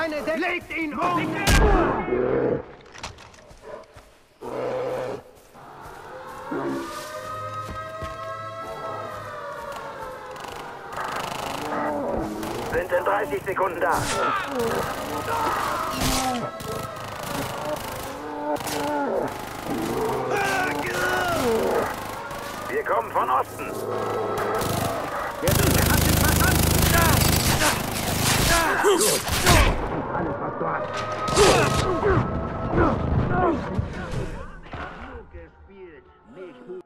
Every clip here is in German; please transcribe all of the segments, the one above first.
keine Deckung! Legt ihn um! Sind in 30 Sekunden da. Wir kommen von Osten. Er hat sich verstanden! Alles, was du hast. Gespielt. Nicht gut.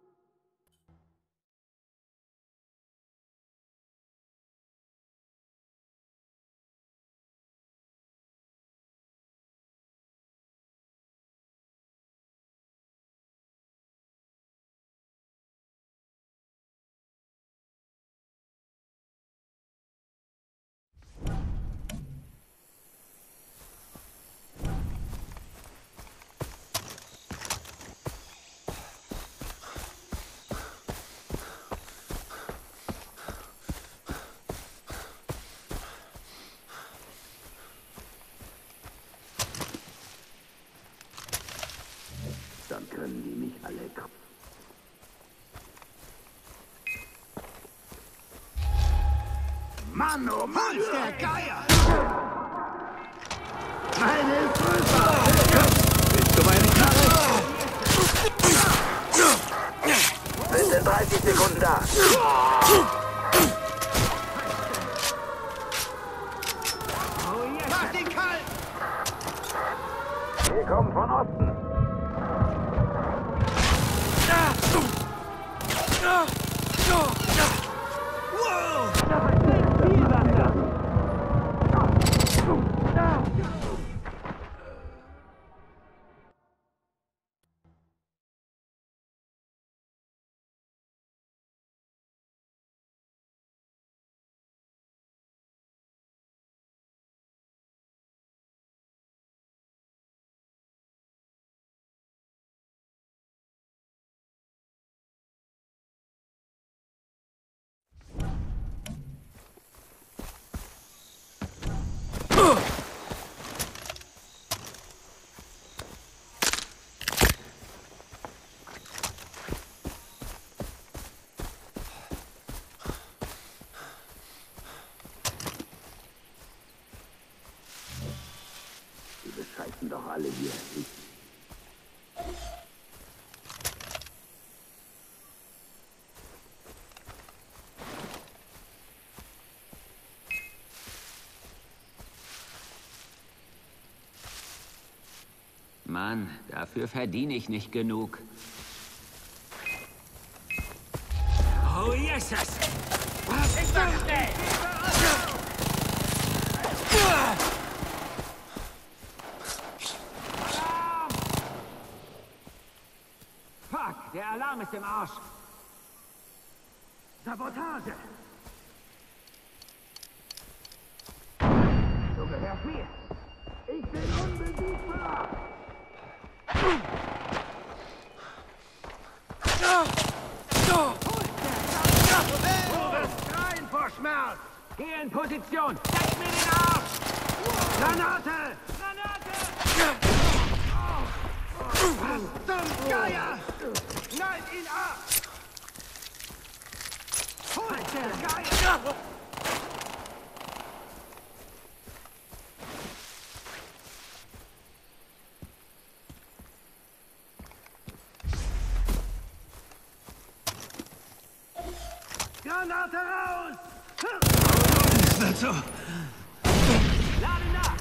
Dann können die mich alle kommen. Mann, oh Mann, der Geier! Meine ist größer! Willst du meine Knarre? Sind in 30 Sekunden da. Mach den kalt! Wir kommen von Osten. Die bescheißen doch alle hier. Mann, dafür verdiene ich nicht genug. Oh, Jesus! Was ist das denn? Fuck, der Alarm ist im Arsch. Sabotage! Du gehörst mir. Ich bin unbesiegbar. Du wirst schreien vor Schmerz! Geh in Position! Deck mir den Arsch! Granate! Granate! Was zum Geier! Knallt ihn ab! Holt der Geier! Granate raus! Das wird so. Lade nach!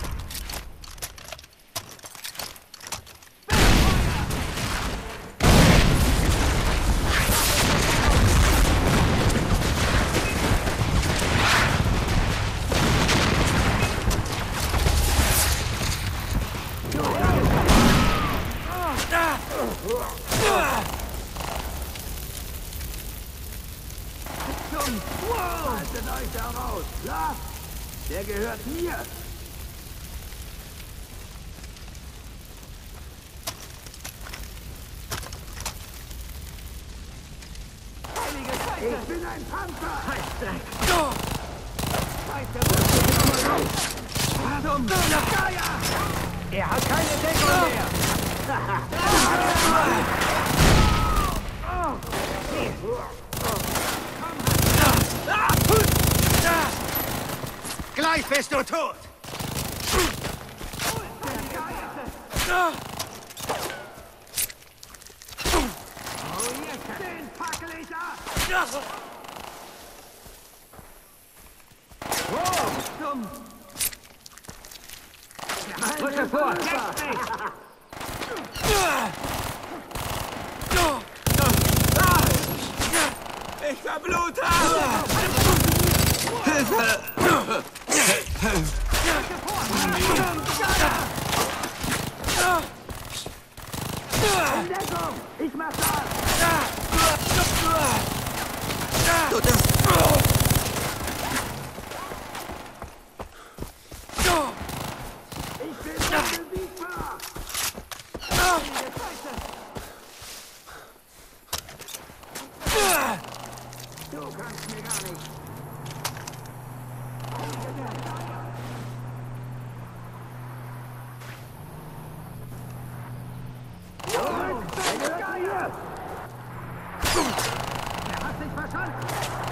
Haltet euch da raus, klar? Der gehört mir. Ich bin ein Panzer. Scheißdreck! Scheiße, Achtung! Er hat keine Deckung mehr! Gleich bist du tot! Den fackel ich ab! Drücke vor! Jetzt nicht! Ich verblute! Deckung! Ich mach das! Ich bin unbesiegbar! Du kannst mir gar nicht! Er hat sich verstanden!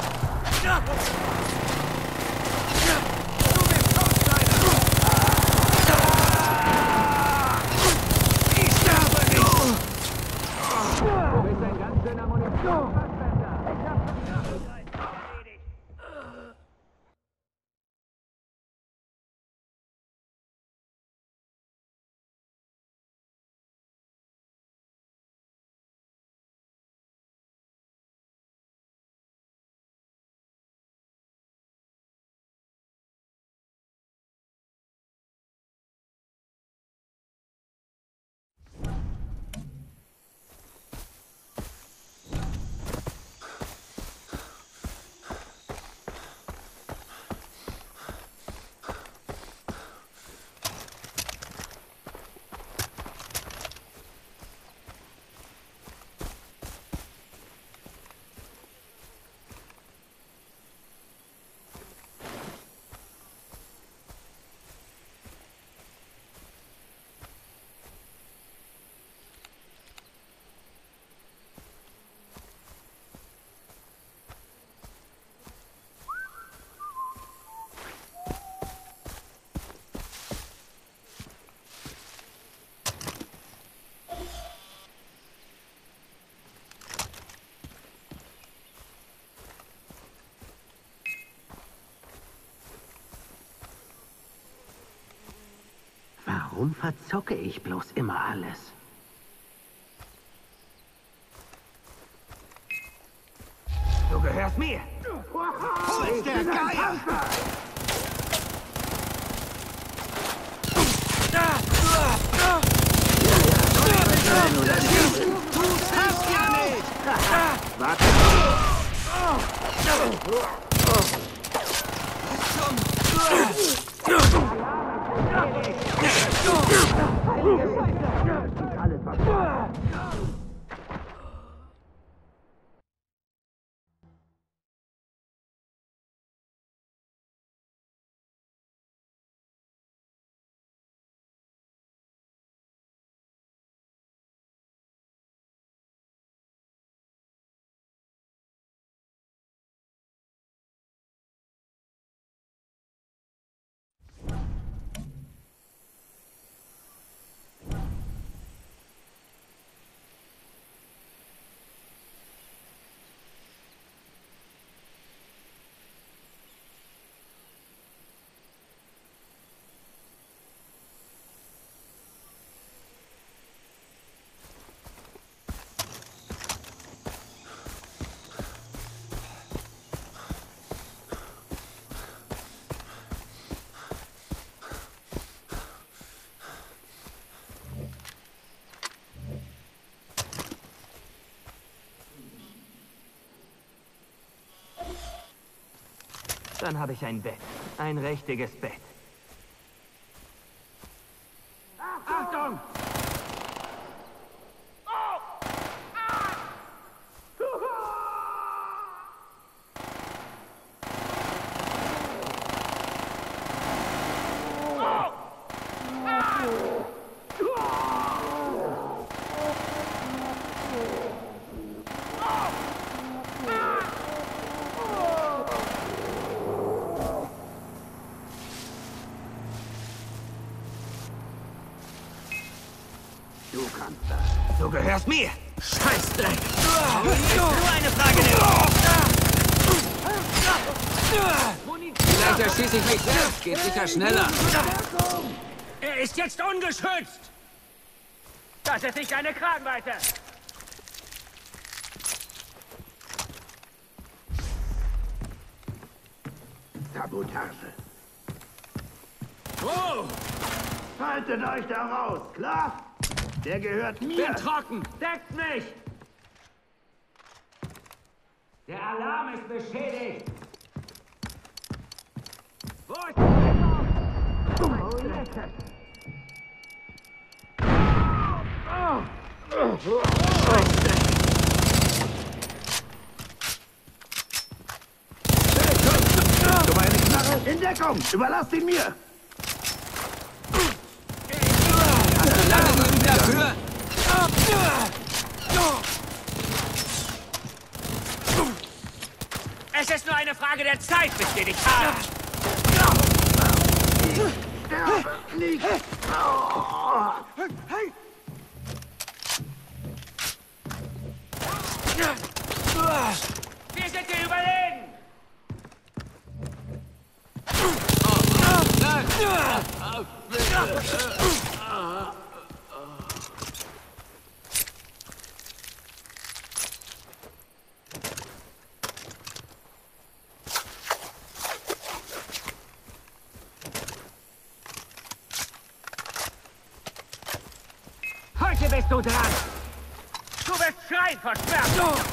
Ich sterbe nicht! Du bist ein ganz schöner Munitionsverschwender! Ich hab schon wieder erledigt! Warum verzocke ich bloß immer alles? Du gehörst mir! Wo ist der Geier? Du schaffst ja nicht! Warte! Dann habe ich ein Bett. Ein richtiges Bett. Achtung! Du kannst das. Du gehörst mir. Scheißdreck! Nur eine Frage der Vielleicht erschieße ich mich selbst. Geht sicher schneller. Er ist jetzt ungeschützt! Das ist nicht eine Kragenweite! Sabotage. Oh! Haltet euch da raus, klar? Der gehört mir. Bin trocken! Deckt mich! Der Alarm ist beschädigt! Wo ist der Du meine Knarre in Deckung. Überlasst ihn mir. Lange geübt dafür. Es ist nur eine Frage der Zeit, bis wir dich haben! Sterbe nicht. Wir sind dir überlegen! Heute bist du dran! Du wirst schreien vor Schmerz!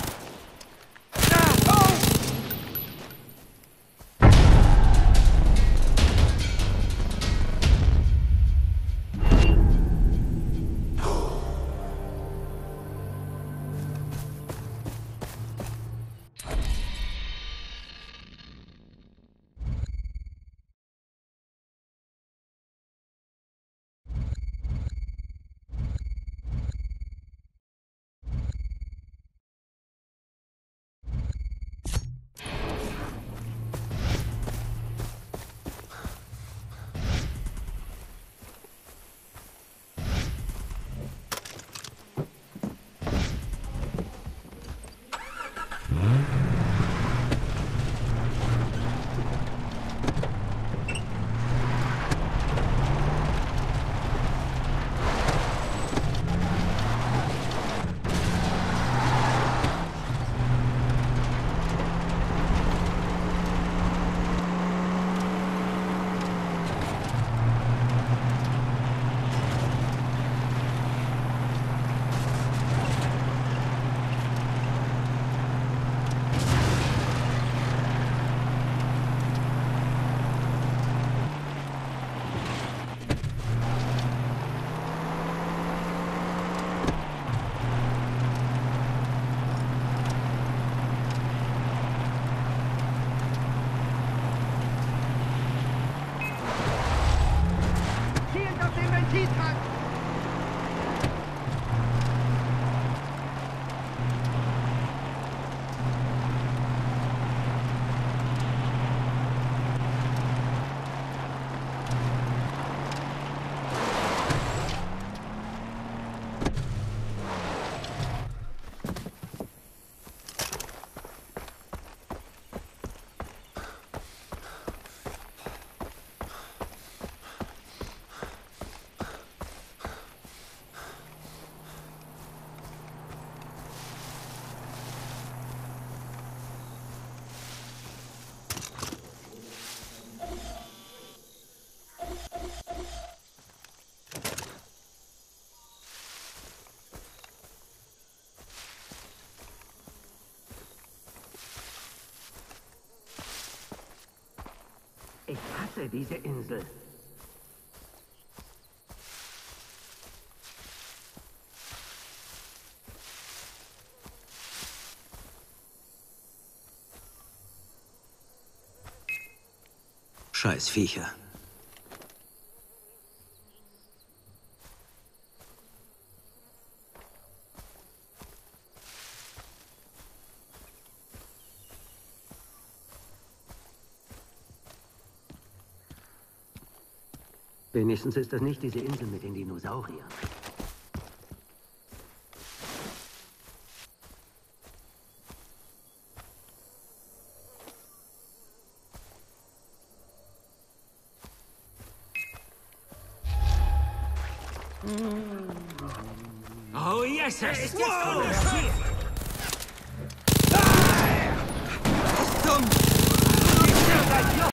Ich hasse diese Insel. Scheiß Viecher. Wenigstens ist das nicht diese Insel mit den Dinosauriern. Oh, yes, Er ist jetzt wow. kondensiert. Zum...